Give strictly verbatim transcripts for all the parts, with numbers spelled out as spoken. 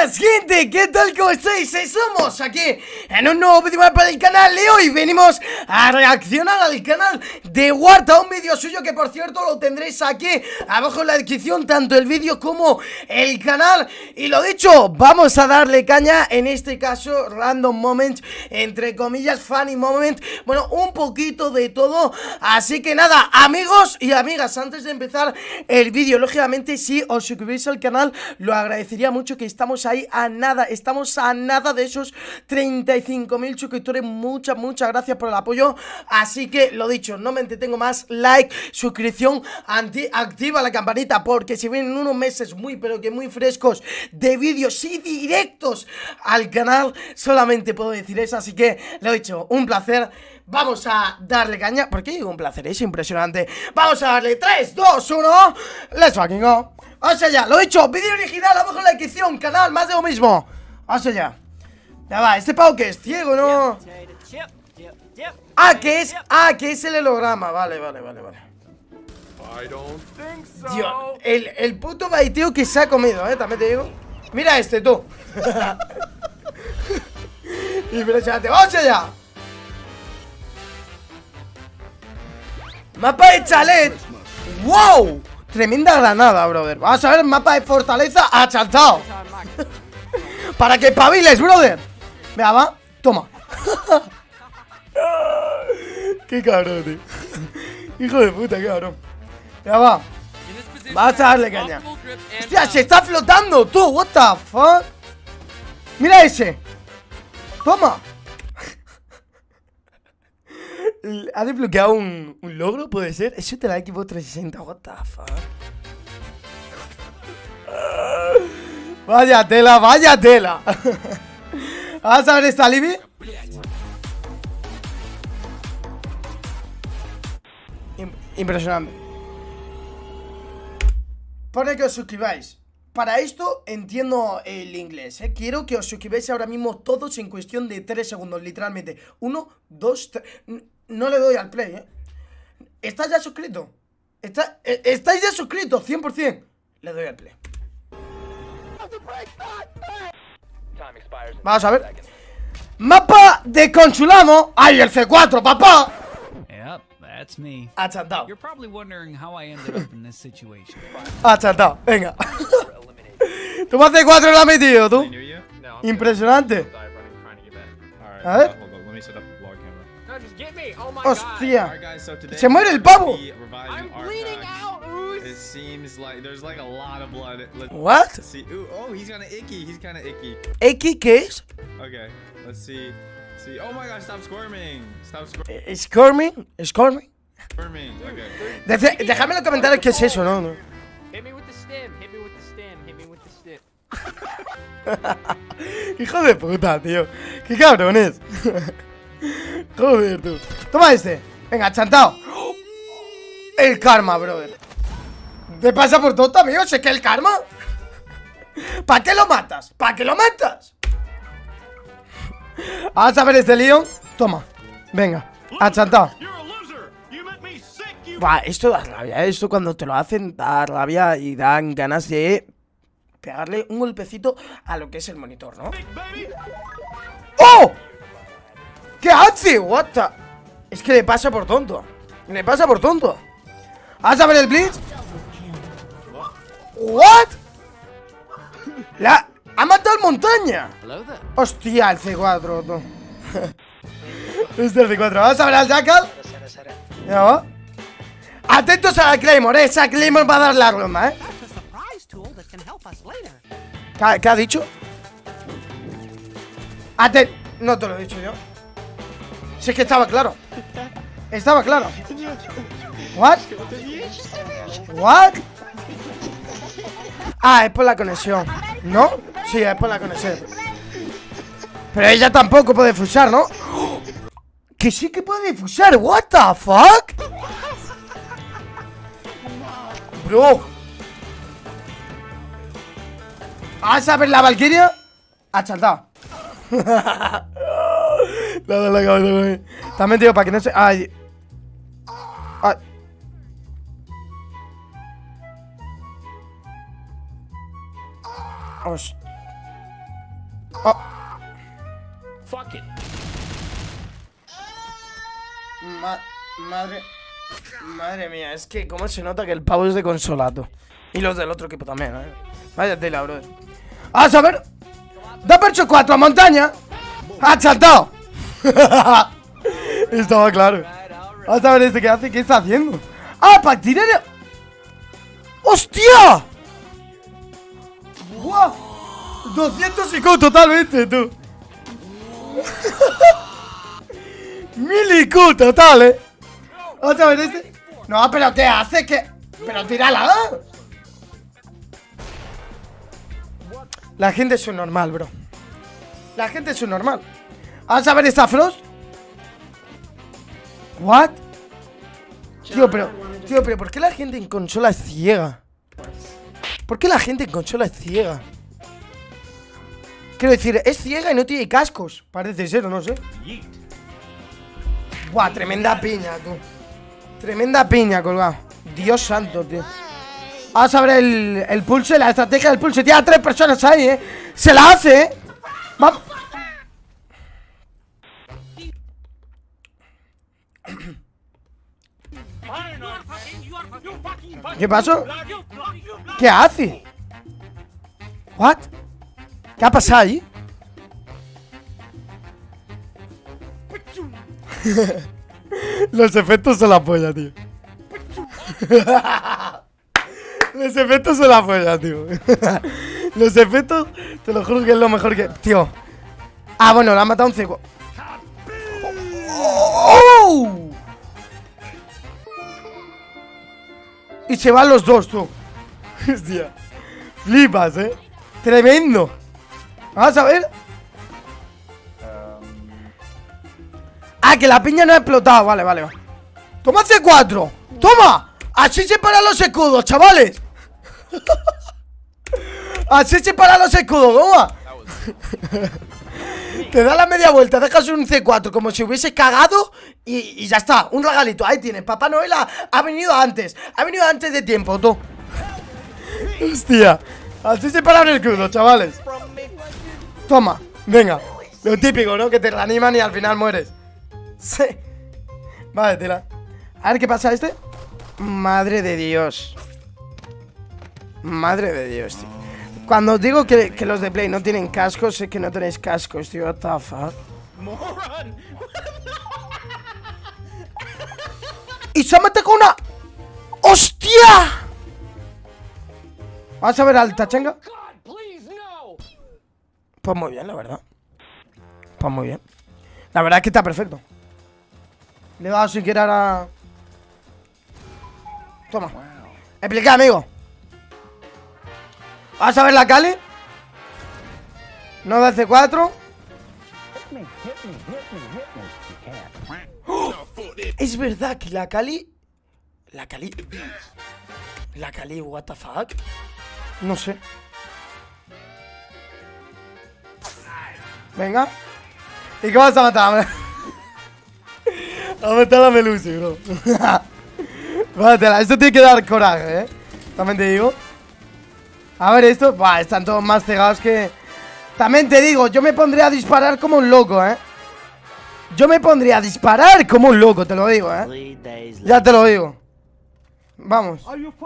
buenas, gente, ¿qué tal? ¿Cómo estáis? Estamos aquí en un nuevo vídeo para el canal y hoy venimos a reaccionar al canal de Warta, un vídeo suyo que por cierto lo tendréis aquí abajo en la descripción, tanto el vídeo como el canal. Y lo dicho, vamos a darle caña, en este caso random moment, entre comillas, funny moment, bueno, un poquito de todo. Así que nada, amigos y amigas, antes de empezar el vídeo, lógicamente si os suscribís al canal lo agradecería mucho, que estamos ahí a nada, estamos a nada de esos treinta y cinco mil suscriptores. Muchas, muchas gracias por el apoyo. Así que lo dicho, no me entretengo más, like, suscripción, anti activa la campanita, porque si vienen unos meses muy pero que muy frescos de vídeos y directos al canal, solamente puedo decir eso. Así que lo dicho, un placer. Vamos a darle caña. ¿Por qué digo un placer? Es impresionante. Vamos a darle tres, dos, uno. Let's fucking go. O sea, ya, lo he dicho, vídeo original abajo en la descripción, canal, más de lo mismo. O sea, ya. Ya va, este pavo que es ciego, ¿no? Ah, que es, ah, que es el holograma. Vale, vale, vale, vale. Dios, el, el puto baiteo que se ha comido, eh, también te digo. Mira este, tú. Impresionante, o sea, ya. Mapa de chalet. ¡Wow! Tremenda granada, brother. Vamos a ver, mapa de fortaleza achaltado. Para que espabiles, brother. Venga, va, toma. Qué cabrón, tío. Hijo de puta, qué cabrón. Venga, va. Vamos a darle caña. Hostia, se está flotando, tú. What the fuck. Mira ese. Toma. ¿Ha desbloqueado un, un logro? ¿Puede ser? Eso te la equipo trescientos sesenta. What the fuck. Vaya tela, vaya tela. Vamos a ver esta Libby. Impresionante. Pone que os suscribáis. Para esto entiendo el inglés, ¿eh? Quiero que os suscribáis ahora mismo todos en cuestión de tres segundos, literalmente. Uno, dos, tres. No le doy al play, ¿eh? ¿Estás ya suscrito? ¿Está, eh, ¿Estáis ya suscritos? cien por cien. Le doy al play. Vamos a ver. Mapa de Consulamo. ¡Ay, el C cuatro, papá! That's me. Achatado. You're probably wondering how I ended up in this situation. Achatado, venga. Tú más C cuatro lo has metido, tú. Impresionante. A ver. Hostia. Se muere el pavo. What? ¿X qué es? Okay, let's see. See. Oh my gosh, stop squirming. Stop squirming. Squirming, squirming. Squirming. Okay. Deje, Déjame en los comentarios qué es eso, ¿no? no. Hit me with the stem, hit me with the stem, hit me with the stem. Hijo de puta, tío. Qué cabrones. Joder, tú. Toma este. Venga, chantao. El karma, brother. ¿Te pasa por todo, amigo? ¿Sé que el karma? ¿Para qué lo matas? ¿Para qué lo matas? Vamos a ver este lío. Toma. Venga, achantado. Buah, esto da rabia. Esto cuando te lo hacen da rabia y dan ganas de pegarle un golpecito a lo que es el monitor, ¿no? ¡Oh! ¿Qué hace? What the... Es que le pasa por tonto. Le pasa por tonto. ¿Vas a ver el blitz? ¿What? La... ¡Ha matado al montaña! Hostia, el C cuatro, tú. Este es el C cuatro. Vamos a ver al Jackal. Ya va. Atentos a la Claymore, eh. Esa Claymore va a dar la ronda, eh. ¿Qué ha, ¿Qué ha dicho? Aten... No te lo he dicho yo. Si es que estaba claro. Estaba claro. What? What? Ah, es por la conexión. ¿No? Sí, es por la conexión. Pero ella tampoco puede fusar, ¿no? Que sí que puede fusar. What the fuck? Bro. ¿Vas a ver la Valkyria? Ha saltado. La de la cabeza, güey. También digo, para que no se... Ay. Ay. Hostia. Oh. Fuck it. Ma madre... Madre mía, es que cómo se nota que el pavo es de consolato. Y los del otro equipo también, ¿eh? Vaya tela, brother. Vamos a ver. Da percho cuatro a montaña. ¡Ha chantado! Estaba claro. Vamos a ver este que hace. ¿Qué está haciendo? ¡Ah, para tirar! ¡Hostia! ¡Guau! doscientos I Q totalmente, tú. Mil I Q total, eh. Vamos a ver este. No, pero ¿qué hace? ¿Qué? Pero tírala. La gente es un normal, bro. La gente es un normal. Vamos a ver esta Frost. What? Tío, pero Tío, pero ¿por qué la gente en consola es ciega? ¿Por qué la gente en consola es ciega? Quiero decir, es ciega y no tiene cascos. Parece ser, o no sé. Buah, tremenda piña, tú. Tremenda piña, colgado. Dios santo, tío. Vamos a ver el, el pulse, la estrategia del pulse. Tiene a tres personas ahí, eh. Se la hace, eh. Vamos. ¿Qué pasó? ¿Qué hace? ¿What? ¿Qué ha pasado ahí? Los efectos son la polla, tío. Los efectos son la polla, tío. Los efectos, te lo juro que es lo mejor que... Tío. Ah, bueno, la ha matado un ciego. ¡Oh! Y se van los dos, tú. Hostia. Flipas, eh. Tremendo. Vamos a ver. Ah, que la piña no ha explotado. Vale, vale, vale. Toma C cuatro. Toma. Así se paran los escudos, chavales. Así se paran los escudos. Toma. Te da la media vuelta, dejas un C cuatro como si hubiese cagado y, y ya está, un regalito, ahí tienes. Papá Noel ha, ha venido antes. Ha venido antes de tiempo, tú. Hostia. Así se paran el escudo, chavales. Toma, venga. Lo típico, ¿no? Que te reaniman y al final mueres. Sí. Vale, tela. A ver qué pasa este. Madre de Dios. Madre de Dios, tío. Cuando os digo que, que los de Play no tienen cascos, es que no tenéis cascos, tío. What the fuck. Y se ha metido con una... ¡Hostia! Vamos a ver al Tachenga. Pues muy bien, la verdad. Pues muy bien. La verdad es que está perfecto. Le he dado siquiera a... Toma. Explica, amigo. Vamos a ver la Kali. No da C cuatro. ¡Oh! Es verdad que la Kali... La Kali... La Kali, what the fuck. No sé. Venga. ¿Y qué vas a matar? A matar a Melusi, bro. Váyatela, esto tiene que dar coraje, eh. También te digo. A ver esto, buah, están todos más cegados que... También te digo, yo me pondría a disparar como un loco, eh. Yo me pondría a disparar como un loco, te lo digo, eh. Ya te lo digo. Vamos.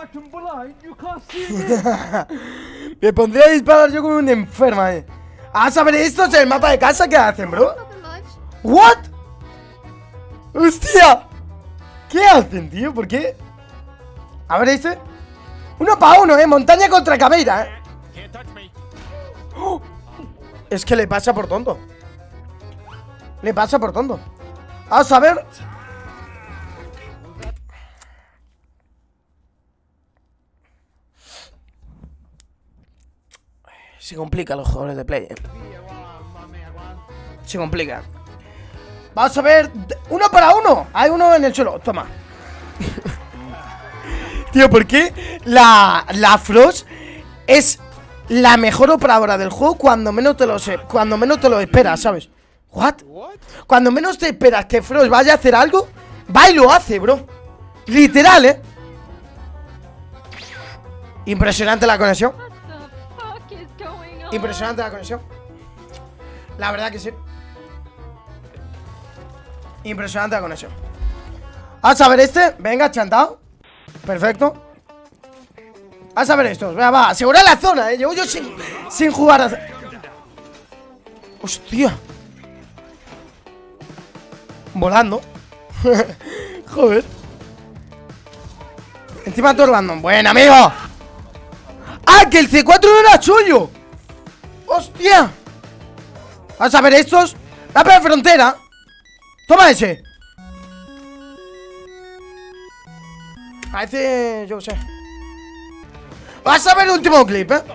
Me pondría a disparar yo como un enfermo, eh. Ah, a ver, estos en el mapa de casa, ¿qué hacen, bro? ¿What? ¡Hostia! ¿Qué hacen, tío? ¿Por qué? A ver este. Uno para uno, eh. Montaña contra Caveira, eh. ¡Oh! Es que le pasa por tonto. Le pasa por tonto. Vamos a ver. Se complica los jugadores de Play, eh. Se complica. Vamos a ver. Uno para uno. Hay uno en el suelo. Toma. Tío, ¿por qué la, la Frost es la mejor operadora del juego cuando menos te lo sé, cuando menos te lo esperas, ¿sabes? ¿What? Cuando menos te esperas que Frost vaya a hacer algo, va y lo hace, bro. Literal, ¿eh? Impresionante la conexión. Impresionante la conexión. La verdad que sí. Impresionante la conexión. A saber este, venga, chantado. Perfecto. A saber estos, venga, va, asegura la zona, eh. Llevo yo sin, sin jugar a... Hostia. Volando. Joder. Encima todo random. Buen amigo. ¡Ah, que el C cuatro no era suyo! ¡Hostia! Vamos a ver estos. La de frontera. Toma ese. Parece... yo qué sé. Vas a ver el último clip, eh.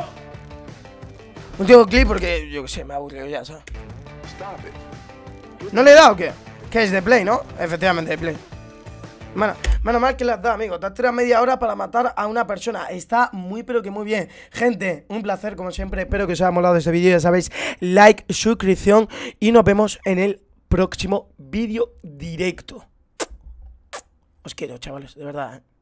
Último clip porque, yo qué sé, me ha aburrido ya, ¿sabes? ¿No le he dado o qué? Que es de Play, ¿no? Efectivamente, de Play. Bueno, menos mal que le has dado, amigo. Te has tirado media hora para matar a una persona. Está muy, pero que muy bien. Gente, un placer, como siempre. Espero que os haya molado este vídeo. Ya sabéis, like, suscripción. Y nos vemos en el próximo vídeo directo. Os quiero, chavales, de verdad, ¿eh?